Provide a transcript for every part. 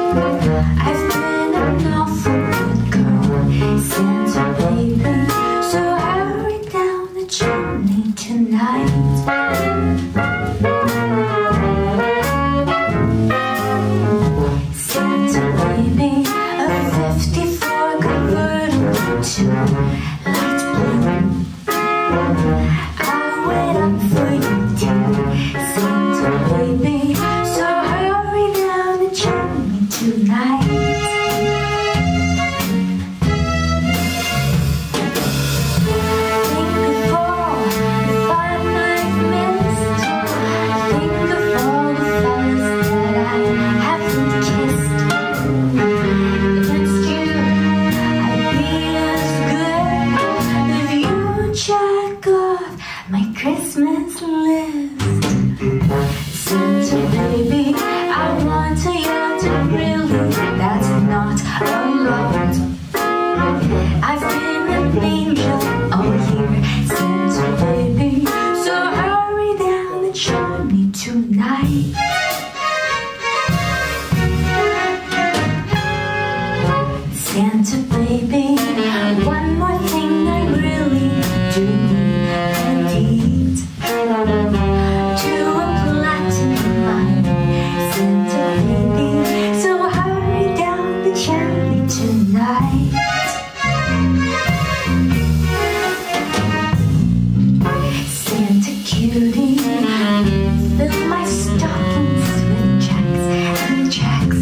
I've been an awful good girl, Santa baby, so hurry down the chimney tonight. Santa baby, a 54 convertible to light blue. I'll wait up for you too, Santa baby, so hurry down the chimney tonight. Think of all the fun I've missed. Think of all the fellas that I haven't kissed. Next year I'd be as good if you check off my Christmas list. Santa baby, I want a yacht, and really that's not a lot. I've been an angel all year, Santa baby, so hurry down the chimney tonight. Santa baby, one more thing I really do need. To a platinum mine, Santa baby, so hurry down the chimney tonight. Santa cutie, fill my stockings with checks and checks.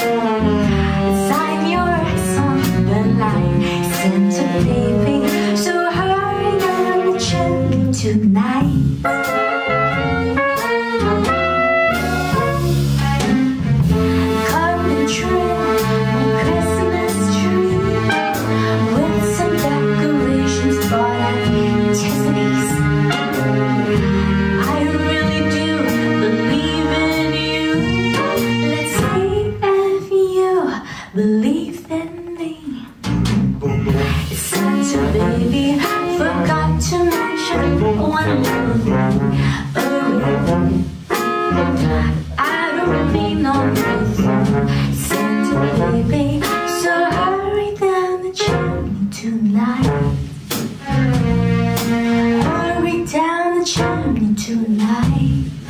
Sign your ex on the line, Santa baby, so hurry down the chimney tonight. Come and trim my Christmas tree with some decorations bought at Tiffany's. I really do believe in you. Let's see if you believe in me. Santa baby, forgot to mention one little thing. A ring. I don't mean on the phone, Santa baby, so hurry down the chimney tonight. Hurry down the chimney tonight.